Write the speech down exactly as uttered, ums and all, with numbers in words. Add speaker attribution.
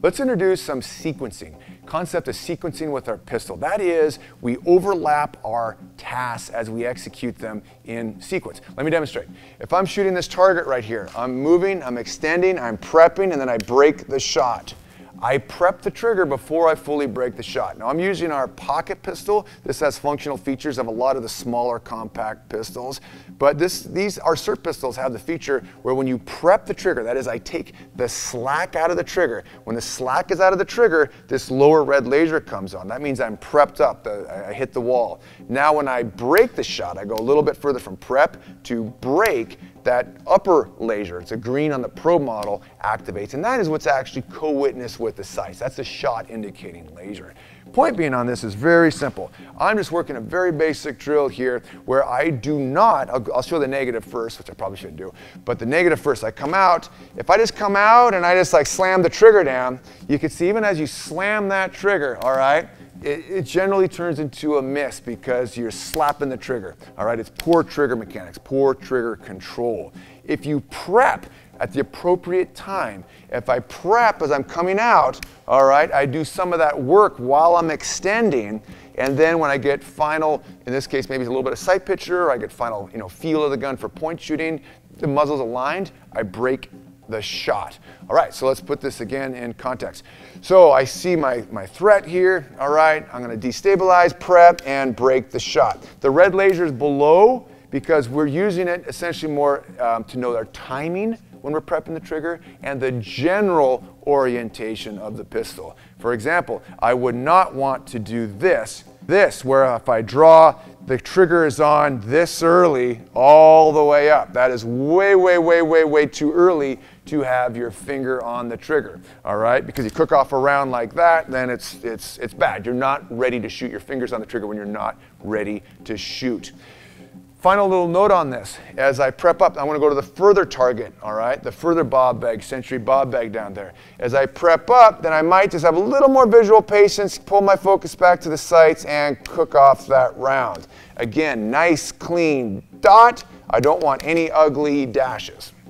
Speaker 1: Let's introduce some sequencing. Concept of sequencing with our pistol. That is, we overlap our tasks as we execute them in sequence. Let me demonstrate. If I'm shooting this target right here, I'm moving, I'm extending, I'm prepping, and then I break the shot. I prep the trigger before I fully break the shot. Now I'm using our pocket pistol. This has functional features of a lot of the smaller compact pistols, but this, these, our S I R T pistols have the feature where when you prep the trigger, that is I take the slack out of the trigger. When the slack is out of the trigger, this lower red laser comes on. That means I'm prepped up, the, I hit the wall. Now when I break the shot, I go a little bit further from prep to break. That upper laser, it's a green on the Pro model, activates, and that is what's actually co-witnessed with the sights. That's the shot indicating laser. Point being on this is very simple. I'm just working a very basic drill here where I do not, I'll, I'll show the negative first, which I probably shouldn't do, but the negative first, I come out. If I just come out and I just like slam the trigger down, you can see even as you slam that trigger, all right, It, it generally turns into a miss because you're slapping the trigger. All right, it's poor trigger mechanics, poor trigger control. If you prep at the appropriate time, if I prep as I'm coming out, all right, I do some of that work while I'm extending, and then when I get final, in this case maybe it's a little bit of sight picture, or I get final, you know, feel of the gun for point shooting, the muzzle's aligned, I break the shot. All right, so let's put this again in context. So I see my, my threat here. All right, I'm going to destabilize, prep, and break the shot. The red laser is below because we're using it essentially more um, to know our timing when we're prepping the trigger and the general orientation of the pistol. For example, I would not want to do this, this, where if I draw, the trigger is on this early all the way up. That is way, way, way, way, way too early to have your finger on the trigger, all right? Because you cook off a round like that, then it's, it's, it's bad. You're not ready to shoot your fingers on the trigger when you're not ready to shoot. Final little note on this, as I prep up, I want to go to the further target, all right? The further bob bag, Century bob bag down there. As I prep up, then I might just have a little more visual patience, pull my focus back to the sights, and cook off that round. Again, nice, clean dot. I don't want any ugly dashes.